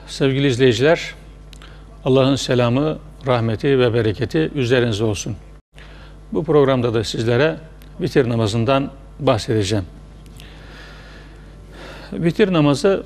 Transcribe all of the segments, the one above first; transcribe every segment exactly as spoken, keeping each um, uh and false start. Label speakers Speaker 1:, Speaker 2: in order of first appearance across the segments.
Speaker 1: Sevgili izleyiciler, Allah'ın selamı, rahmeti ve bereketi üzerinize olsun. Bu programda da sizlere vitir namazından bahsedeceğim. Vitir namazı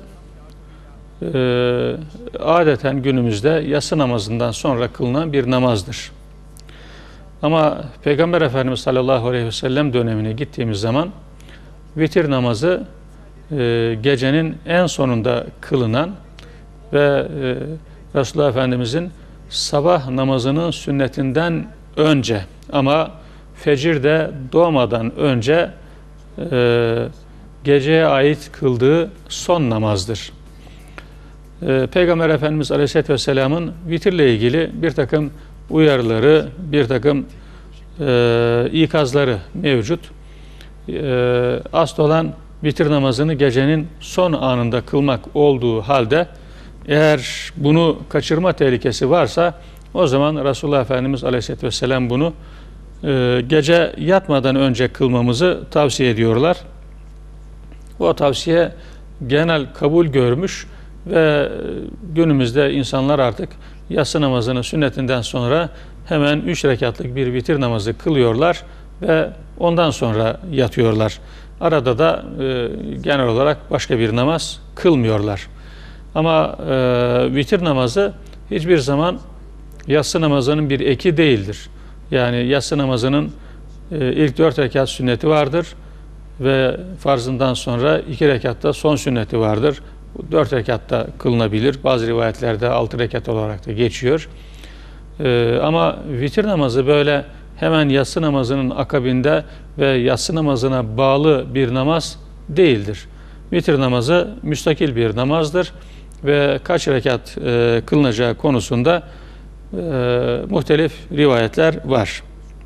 Speaker 1: e, adeten günümüzde yatsı namazından sonra kılınan bir namazdır. Ama Peygamber Efendimiz sallallahu aleyhi ve sellem dönemine gittiğimiz zaman vitir namazı e, gecenin en sonunda kılınan ve e, Resulullah Efendimizin sabah namazının sünnetinden önce ama fecir de doğmadan önce e, geceye ait kıldığı son namazdır. E, Peygamber Efendimiz Aleyhisselatü Vesselam'ın vitirle ilgili bir takım uyarıları, bir takım e, ikazları mevcut. E, asıl olan vitir namazını gecenin son anında kılmak olduğu halde eğer bunu kaçırma tehlikesi varsa o zaman Resulullah Efendimiz Aleyhisselatü Vesselam bunu e, gece yatmadan önce kılmamızı tavsiye ediyorlar. O tavsiye genel kabul görmüş ve günümüzde insanlar artık yatsı namazının sünnetinden sonra hemen üç rekatlık bir vitir namazı kılıyorlar ve ondan sonra yatıyorlar. Arada da e, genel olarak başka bir namaz kılmıyorlar. Ama e, vitir namazı hiçbir zaman yatsı namazının bir eki değildir. Yani yatsı namazının e, ilk dört rekat sünneti vardır ve farzından sonra iki rekatta son sünneti vardır. Dört rekatta kılınabilir. Bazı rivayetlerde altı rekat olarak da geçiyor. E, ama vitir namazı böyle hemen yatsı namazının akabinde ve yatsı namazına bağlı bir namaz değildir. Vitir namazı müstakil bir namazdır ve kaç rekat e, kılınacağı konusunda e, muhtelif rivayetler var.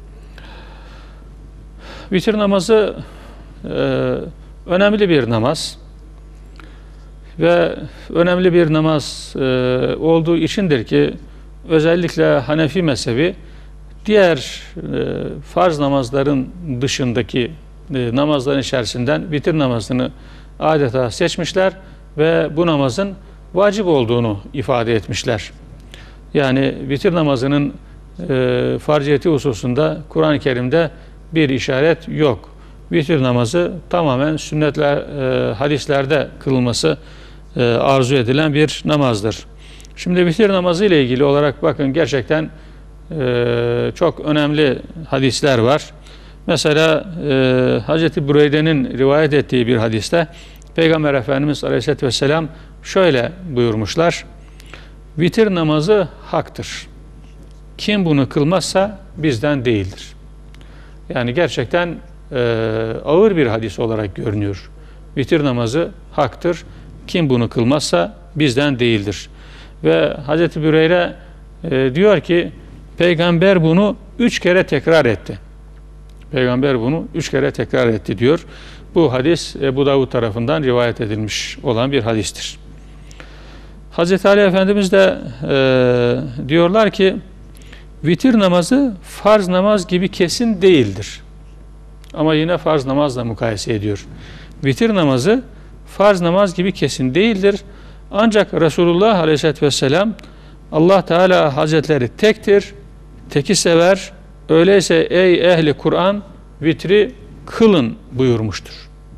Speaker 1: Vitir namazı e, önemli bir namaz ve önemli bir namaz e, olduğu içindir ki özellikle Hanefi mezhebi diğer e, farz namazların dışındaki e, namazların içerisinden vitir namazını adeta seçmişler ve bu namazın vacip olduğunu ifade etmişler. Yani vitir namazının e, farziyeti hususunda Kur'an-ı Kerim'de bir işaret yok. Vitir namazı tamamen sünnetler, e, hadislerde kılınması e, arzu edilen bir namazdır. Şimdi vitir namazı ile ilgili olarak bakın gerçekten e, çok önemli hadisler var. Mesela e, Hazreti Bureyde'nin rivayet ettiği bir hadiste Peygamber Efendimiz Aleyhisselatü Vesselam şöyle buyurmuşlar: vitir namazı haktır. Kim bunu kılmazsa bizden değildir. Yani gerçekten e, ağır bir hadis olarak görünüyor. Vitir namazı haktır. Kim bunu kılmazsa bizden değildir. Ve Hazreti Büreyre e, diyor ki Peygamber bunu üç kere tekrar etti. Peygamber bunu üç kere tekrar etti diyor. Bu hadis Ebu Davud tarafından rivayet edilmiş olan bir hadistir. Hazreti Ali Efendimiz de e, diyorlar ki vitir namazı farz namaz gibi kesin değildir. Ama yine farz namazla mukayese ediyor. Vitir namazı farz namaz gibi kesin değildir. Ancak Resulullah Aleyhisselatü Vesselam Allah Teala Hazretleri tektir, teki sever. Öyleyse ey ehli Kur'an vitri kılın buyurmuştur.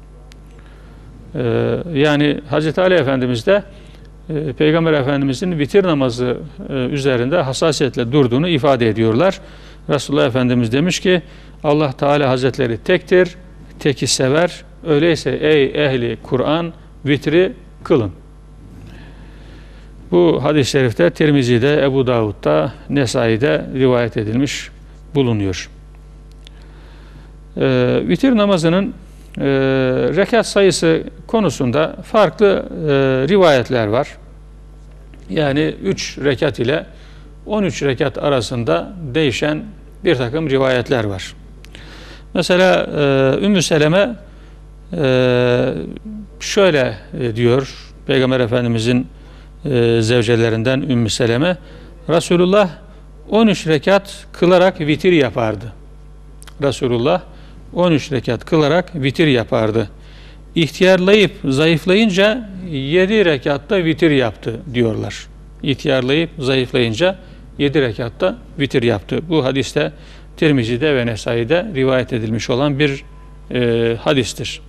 Speaker 1: Ee, yani Hazreti Ali Efendimiz de e, Peygamber Efendimizin vitir namazı e, üzerinde hassasiyetle durduğunu ifade ediyorlar. Resulullah Efendimiz demiş ki Allah Teala Hazretleri tektir, teki sever. Öyleyse ey ehli Kur'an vitri kılın. Bu hadis-i şerifte Tirmizi'de, Ebu Davud'da, Nesai'de rivayet edilmiş bulunuyor. Ee, vitir namazının e, rekat sayısı konusunda farklı e, rivayetler var. Yani üç rekat ile on üç rekat arasında değişen bir takım rivayetler var. Mesela e, Ümmü Seleme e, şöyle e, diyor Peygamber Efendimizin e, zevcelerinden Ümmü Seleme, Resulullah on üç rekat kılarak vitir yapardı. Resulullah on üç rekat kılarak vitir yapardı. ihtiyarlayıp zayıflayınca yedi rekatta vitir yaptı diyorlar. İhtiyarlayıp zayıflayınca yedi rekatta vitir yaptı. Bu hadiste Tirmizi'de ve Nesai'de rivayet edilmiş olan bir e, hadistir.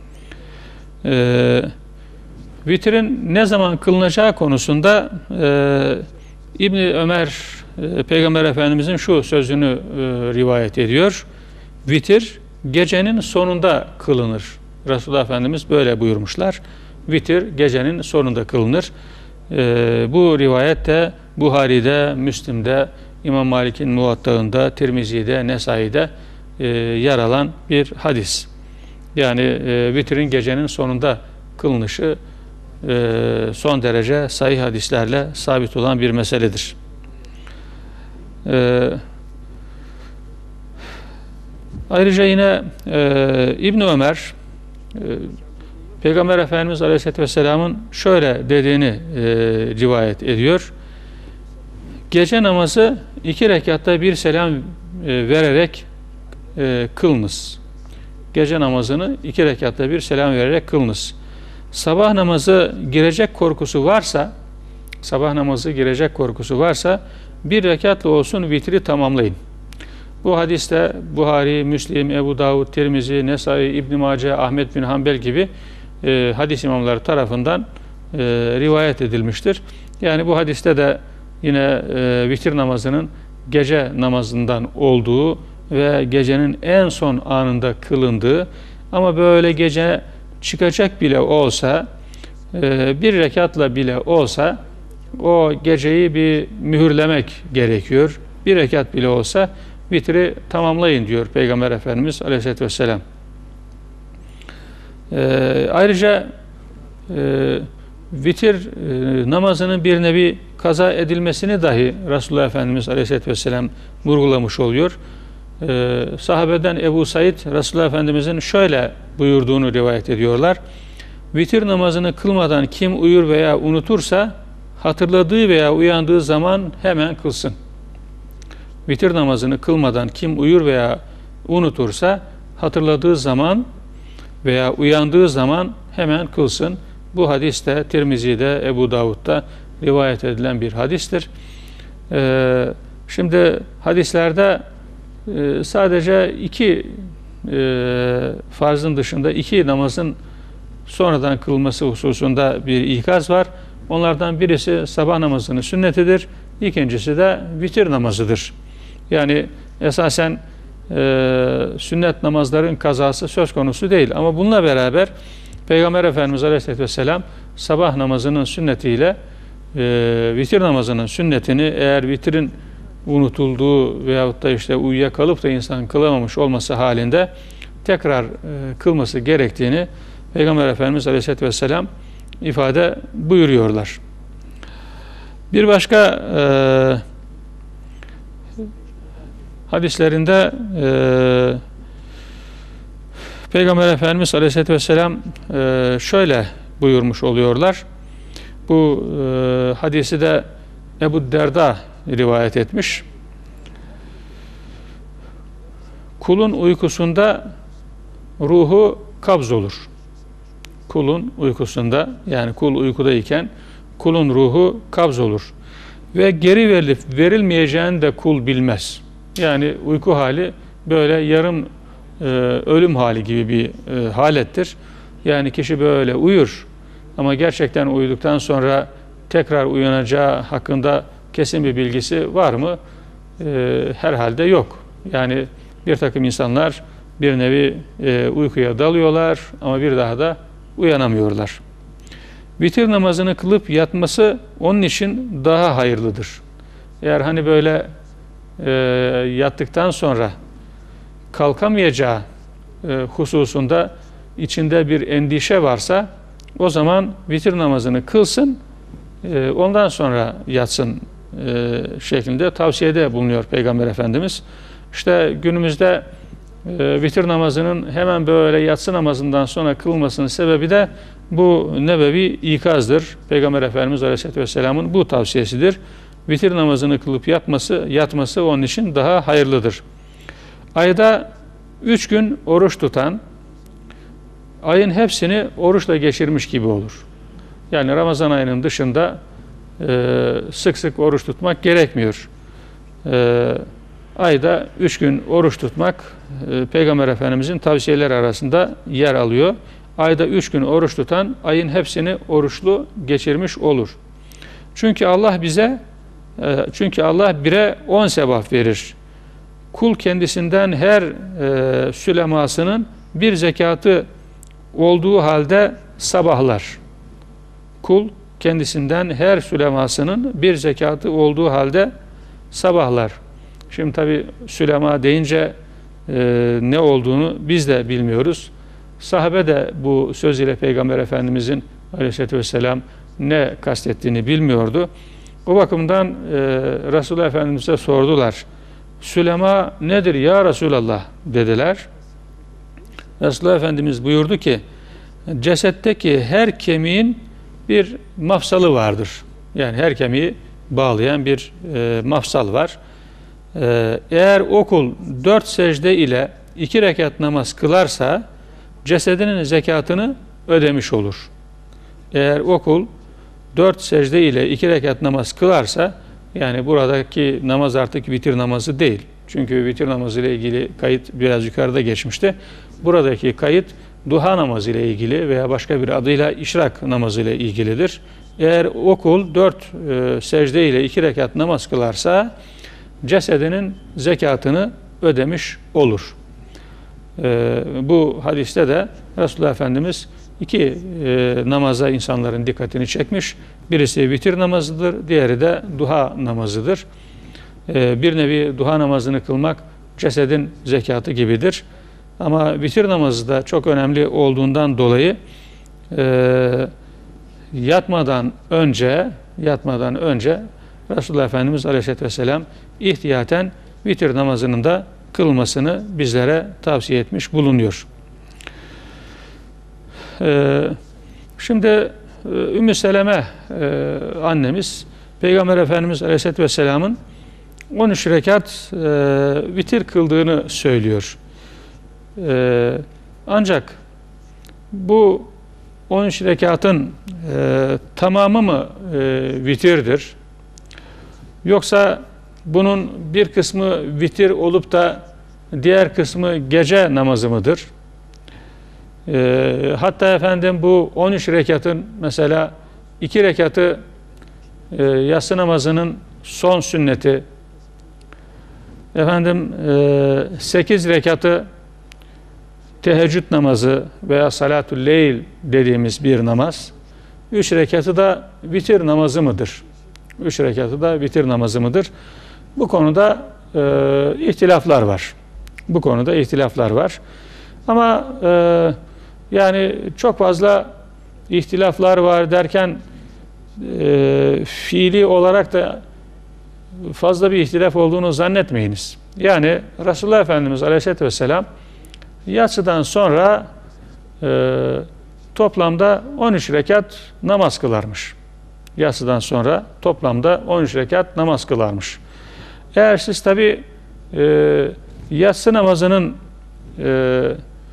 Speaker 1: E, vitrin ne zaman kılınacağı konusunda e, İbni Ömer e, Peygamber Efendimizin şu sözünü e, rivayet ediyor. Vitir gecenin sonunda kılınır. Resulullah Efendimiz böyle buyurmuşlar. Vitir gecenin sonunda kılınır. E, bu rivayette Buhari'de, Müslim'de, İmam Malik'in Muvatta'ında, Tirmizi'de, Nesai'de e, yer alan bir hadis. Yani e, vitrin gecenin sonunda kılınışı e, son derece sahih hadislerle sabit olan bir meseledir. E, ayrıca yine e, İbn Ömer e, Peygamber Efendimiz Aleyhisselatü Vesselam'ın şöyle dediğini e, rivayet ediyor. Gece namazı iki rekatta bir selam e, vererek e, kılınız. Gece namazını iki rekatta bir selam vererek kılınız. Sabah namazı girecek korkusu varsa, sabah namazı girecek korkusu varsa bir rekatla olsun vitri tamamlayın. Bu hadiste Buhari, Müslim, Ebu Davud, Tirmizi, Nesai, İbn Mace, Ahmet bin Hanbel gibi e, hadis imamları tarafından e, rivayet edilmiştir. Yani bu hadiste de yine e, vitir namazının gece namazından olduğu ve gecenin en son anında kılındığı, ama böyle gece çıkacak bile olsa e, bir rekatla bile olsa o geceyi bir mühürlemek gerekiyor. Bir rekat bile olsa vitri tamamlayın diyor Peygamber Efendimiz Aleyhisselatü Vesselam. E, ayrıca e, vitir e, namazının bir nevi kaza edilmesini dahi Resulullah Efendimiz Aleyhisselatü Vesselam vurgulamış oluyor. Ee, sahabeden Ebu Said Resulullah Efendimizin şöyle buyurduğunu rivayet ediyorlar. Vitir namazını kılmadan kim uyur veya unutursa hatırladığı veya uyandığı zaman hemen kılsın. Vitir namazını kılmadan kim uyur veya unutursa hatırladığı zaman veya uyandığı zaman hemen kılsın. Bu hadis de Tirmizi'de, Ebu Davud'da rivayet edilen bir hadistir. Ee, şimdi hadislerde e, sadece iki e, farzın dışında iki namazın sonradan kılınması hususunda bir ikaz var. Onlardan birisi sabah namazının sünnetidir. İkincisi de vitir namazıdır. Yani esasen e, sünnet namazların kazası söz konusu değil. Ama bununla beraber Peygamber Efendimiz Aleyhisselatü Vesselam sabah namazının sünnetiyle e, vitir namazının sünnetini, eğer vitrin unutulduğu veyahut da işte uyuyakalıp da insan kılamamış olması halinde tekrar e, kılması gerektiğini Peygamber Efendimiz Aleyhisselatü Vesselam ifade buyuruyorlar. Bir başka e, hadislerinde e, Peygamber Efendimiz Aleyhisselatü Vesselam e, şöyle buyurmuş oluyorlar. Bu e, hadisi de Ebu Derda rivayet etmiş. Kulun uykusunda ruhu kabz olur. Kulun uykusunda, yani kul uykudayken kulun ruhu kabz olur. Ve geri verilip verilmeyeceğini de kul bilmez. Yani uyku hali böyle yarım e, ölüm hali gibi bir e, halettir. Yani kişi böyle uyur ama gerçekten uyuduktan sonra tekrar uyanacağı hakkında kesin bir bilgisi var mı? E, herhalde yok. Yani bir takım insanlar bir nevi e, uykuya dalıyorlar ama bir daha da uyanamıyorlar. Vitir namazını kılıp yatması onun için daha hayırlıdır. Eğer hani böyle e, yattıktan sonra kalkamayacağı e, hususunda içinde bir endişe varsa o zaman vitir namazını kılsın, e, ondan sonra yatsın e, şeklinde tavsiyede bulunuyor Peygamber Efendimiz. İşte günümüzde e, vitir namazının hemen böyle yatsı namazından sonra kılmasının sebebi de bu nebevi ikazdır. Peygamber Efendimiz Aleyhisselatü Vesselam'ın bu tavsiyesidir. Vitir namazını kılıp yatması, yatması onun için daha hayırlıdır. Ayda üç gün oruç tutan, ayın hepsini oruçla geçirmiş gibi olur. Yani Ramazan ayının dışında e, sık sık oruç tutmak gerekmiyor. E, ayda üç gün oruç tutmak e, Peygamber Efendimizin tavsiyeleri arasında yer alıyor. Ayda üç gün oruç tutan ayın hepsini oruçlu geçirmiş olur. Çünkü Allah bize e, çünkü Allah bire on sevap verir. Kul kendisinden her e, sülemasının bir zekatı olduğu halde sabahlar. Kul kendisinden her sülemasının bir zekatı olduğu halde sabahlar. Şimdi tabi sülema deyince e, ne olduğunu biz de bilmiyoruz. Sahabe de bu söz ile Peygamber Efendimizin aleyhissalatü vesselam ne kastettiğini bilmiyordu. O bakımdan e, Resulullah Efendimiz'e sordular. Sülema nedir ya Resulallah dediler. Resulullah Efendimiz buyurdu ki cesetteki her kemiğin bir mafsalı vardır. Yani her kemiği bağlayan bir e, mafsal var. E, eğer o kul dört secde ile iki rekat namaz kılarsa cesedinin zekatını ödemiş olur. Eğer o kul dört secde ile iki rekat namaz kılarsa, yani buradaki namaz artık vitir namazı değil. Çünkü vitir namazı ile ilgili kayıt biraz yukarıda geçmişti. Buradaki kayıt duha namazı ile ilgili veya başka bir adıyla işrak namazı ile ilgilidir. Eğer o kul dört e, secde ile iki rekat namaz kılarsa cesedinin zekatını ödemiş olur. E, bu hadiste de Resulullah Efendimiz iki e, namaza insanların dikkatini çekmiş. Birisi vitir namazıdır, diğeri de duha namazıdır. E, bir nevi duha namazını kılmak cesedin zekatı gibidir. Ama vitir namazı da çok önemli olduğundan dolayı e, yatmadan önce yatmadan önce Resulullah Efendimiz Aleyhisselatü Vesselam ihtiyaten vitir namazının da kılmasını bizlere tavsiye etmiş bulunuyor. E, şimdi Ümmü Seleme e, annemiz Peygamber Efendimiz Aleyhisselatü Vesselam'ın on üç rekat e, vitir kıldığını söylüyor. Ee, ancak bu on üç rekatın e, tamamı mı e, vitirdir? Yoksa bunun bir kısmı vitir olup da diğer kısmı gece namazı mıdır? E, hatta efendim bu on üç rekatın mesela iki rekatı e, yatsı namazının son sünneti, efendim e, sekiz rekatı teheccüd namazı veya salatü leyl dediğimiz bir namaz. Üç rekatı da vitir namazı mıdır? Üç rekatı da vitir namazı mıdır? Bu konuda e, ihtilaflar var. Bu konuda ihtilaflar var. Ama e, yani çok fazla ihtilaflar var derken e, fiili olarak da fazla bir ihtilaf olduğunu zannetmeyiniz. Yani Resulullah Efendimiz Aleyhisselatü Vesselam yatsıdan sonra e, toplamda on üç rekat namaz kılarmış. Yatsıdan sonra toplamda on üç rekat namaz kılarmış. Eğer siz tabi e, yatsı namazının e,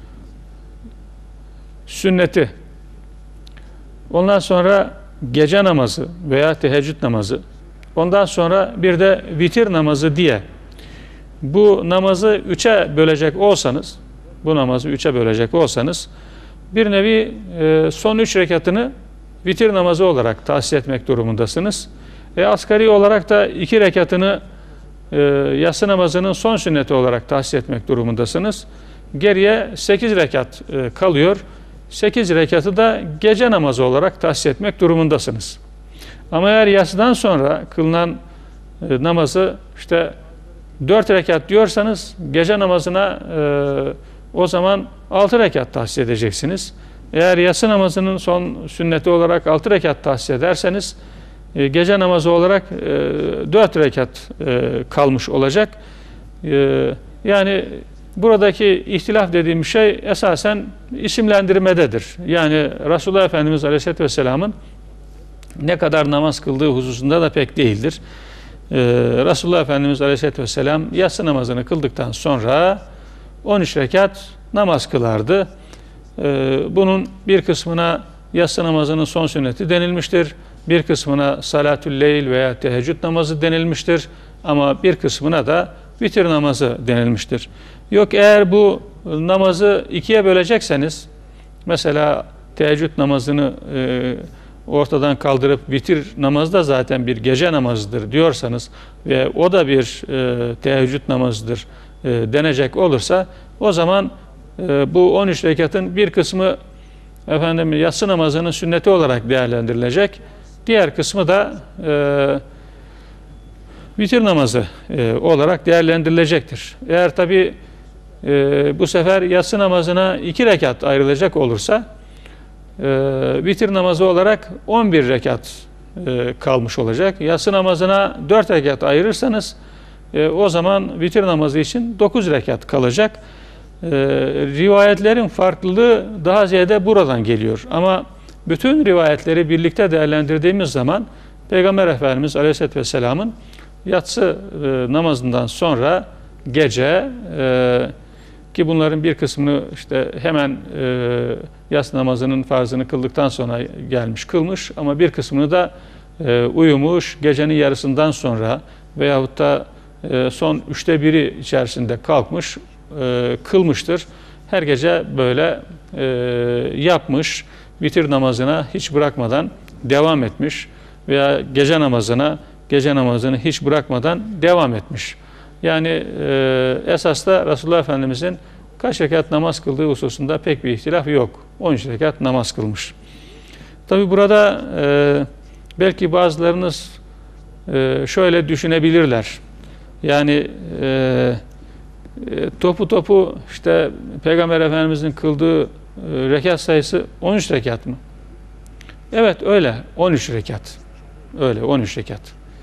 Speaker 1: sünneti, ondan sonra gece namazı veya teheccüd namazı, ondan sonra bir de vitir namazı diye bu namazı üçe bölecek olsanız, bu namazı üçe bölecek olsanız bir nevi e, son üç rekatını vitir namazı olarak tahsis etmek durumundasınız. E, asgari olarak da iki rekatını e, yatsı namazının son sünneti olarak tahsis etmek durumundasınız. Geriye sekiz rekat e, kalıyor. sekiz rekatı da gece namazı olarak tahsis etmek durumundasınız. Ama eğer yatsıdan sonra kılınan e, namazı işte dört rekat diyorsanız gece namazına e, o zaman altı rekat tahsis edeceksiniz. Eğer yatsı namazının son sünneti olarak altı rekat tahsis ederseniz e, gece namazı olarak e, dört rekat e, kalmış olacak. E, yani buradaki ihtilaf dediğim şey esasen isimlendirmededir. Yani Resulullah Efendimiz Aleyhisselatü Vesselam'ın ne kadar namaz kıldığı hususunda da pek değildir. Ee, Resulullah Efendimiz Aleyhisselatü Vesselam yatsı namazını kıldıktan sonra on üç rekat namaz kılardı. E, bunun bir kısmına yatsı namazının son sünneti denilmiştir. Bir kısmına salatül leyl veya teheccüd namazı denilmiştir. Ama bir kısmına da vitir namazı denilmiştir. Yok, eğer bu namazı ikiye bölecekseniz, mesela teheccüd namazını e, ortadan kaldırıp vitir namazı da zaten bir gece namazıdır diyorsanız ve o da bir e, teheccüd namazıdır e, denecek olursa, o zaman e, bu on üç rekatın bir kısmı efendim yatsı namazının sünneti olarak değerlendirilecek. Diğer kısmı da e, vitir namazı e, olarak değerlendirilecektir. Eğer tabi e, bu sefer yatsı namazına iki rekat ayrılacak olursa e, vitir namazı olarak on bir rekat e, kalmış olacak. Yatsı namazına dört rekat ayırırsanız e, o zaman vitir namazı için dokuz rekat kalacak. E, rivayetlerin farklılığı daha ziyade buradan geliyor. Ama bütün rivayetleri birlikte değerlendirdiğimiz zaman Peygamber Efendimiz Aleyhisselatü Vesselam'ın yatsı e, namazından sonra gece e, ki bunların bir kısmını işte hemen e, yatsı namazının farzını kıldıktan sonra gelmiş kılmış, ama bir kısmını da e, uyumuş, gecenin yarısından sonra veyahut da e, son üçte biri içerisinde kalkmış e, kılmıştır. Her gece böyle e, yapmış, vitir namazına hiç bırakmadan devam etmiş veya gece namazına gece namazını hiç bırakmadan devam etmiş. Yani e, esas da Resulullah Efendimizin kaç rekat namaz kıldığı hususunda pek bir ihtilaf yok. on üç rekat namaz kılmış. Tabi burada e, belki bazılarınız e, şöyle düşünebilirler. Yani e, topu topu işte Peygamber Efendimizin kıldığı e, rekat sayısı on üç rekat mı? Evet, öyle. on üç rekat. Öyle on üç rekat.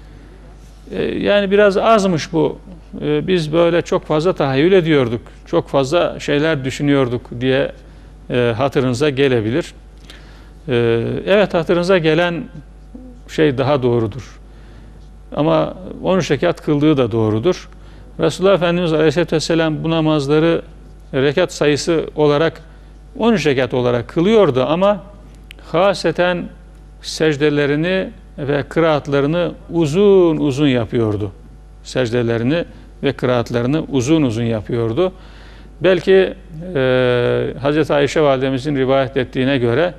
Speaker 1: Yani biraz azmış bu. Biz böyle çok fazla tahayyül ediyorduk, çok fazla şeyler düşünüyorduk diye hatırınıza gelebilir. Evet, hatırınıza gelen şey daha doğrudur. Ama on üç rekat kıldığı da doğrudur. Resulullah Efendimiz Aleyhisselatü Vesselam bu namazları rekat sayısı olarak on üç rekat olarak kılıyordu, ama haseten secdelerini ve kıraatlarını uzun uzun yapıyordu. Secdelerini ve kıraatlarını uzun uzun yapıyordu. Belki e, Hazreti Ayşe validemizin rivayet ettiğine göre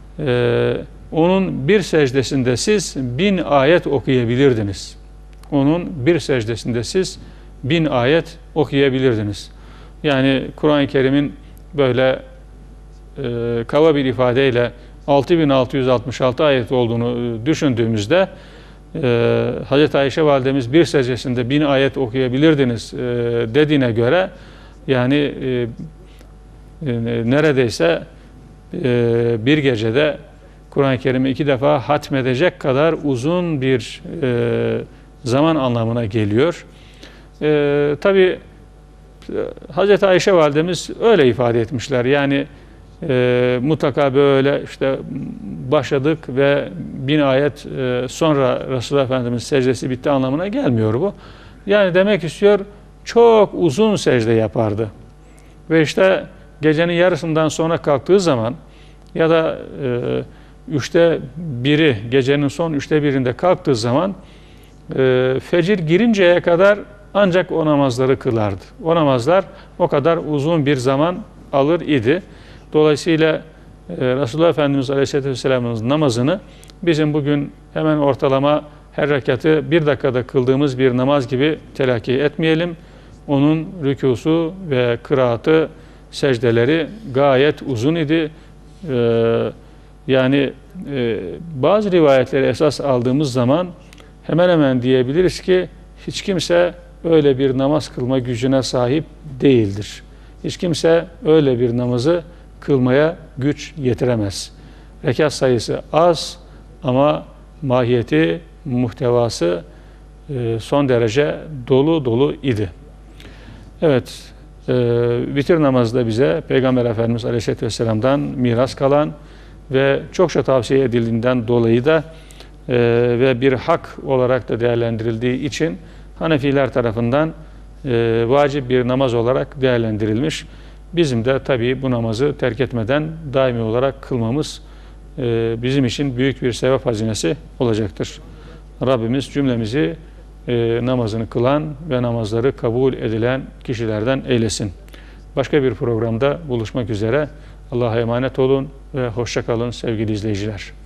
Speaker 1: e, onun bir secdesinde siz bin ayet okuyabilirdiniz. Onun bir secdesinde siz bin ayet okuyabilirdiniz. Yani Kur'an-ı Kerim'in böyle e, kaba bir ifadeyle altı bin altı yüz altmış altı ayet olduğunu düşündüğümüzde e, Hazreti Ayşe validemiz bir secdesinde bin ayet okuyabilirdiniz e, dediğine göre, yani e, e, neredeyse e, bir gecede Kur'an-ı Kerim'i iki defa hatmedecek kadar uzun bir e, zaman anlamına geliyor. E, Tabi Hazreti Ayşe validemiz öyle ifade etmişler. Yani e, mutlaka böyle işte başladık ve bin ayet e, sonra Resulullah Efendimiz secdesi bitti anlamına gelmiyor bu. Yani demek istiyor, çok uzun secde yapardı. Ve işte gecenin yarısından sonra kalktığı zaman ya da e, üçte biri, gecenin son üçte birinde kalktığı zaman e, fecir girinceye kadar ancak o namazları kılardı. O namazlar o kadar uzun bir zaman alır idi. Dolayısıyla e, Resulullah Efendimiz Aleyhisselatü Vesselam'ın namazını bizim bugün hemen ortalama her rekatı bir dakikada kıldığımız bir namaz gibi telakki etmeyelim. Onun rükusu ve kıraatı, secdeleri gayet uzun idi. Ee, yani e, bazı rivayetleri esas aldığımız zaman hemen hemen diyebiliriz ki hiç kimse öyle bir namaz kılma gücüne sahip değildir. Hiç kimse öyle bir namazı kılmaya güç yetiremez. Rekat sayısı az ama mahiyeti, muhtevası e, son derece dolu dolu idi. Evet, e, vitir namazı da bize Peygamber Efendimiz Aleyhisselatü Vesselam'dan miras kalan ve çokça tavsiye edildiğinden dolayı da e, ve bir hak olarak da değerlendirildiği için Hanefiler tarafından e, vacip bir namaz olarak değerlendirilmiş. Bizim de tabii bu namazı terk etmeden daimi olarak kılmamız e, bizim için büyük bir sevap hazinesi olacaktır. Rabbimiz cümlemizi e, namazını kılan ve namazları kabul edilen kişilerden eylesin. Başka bir programda buluşmak üzere. Allah'a emanet olun ve hoşça kalın sevgili izleyiciler.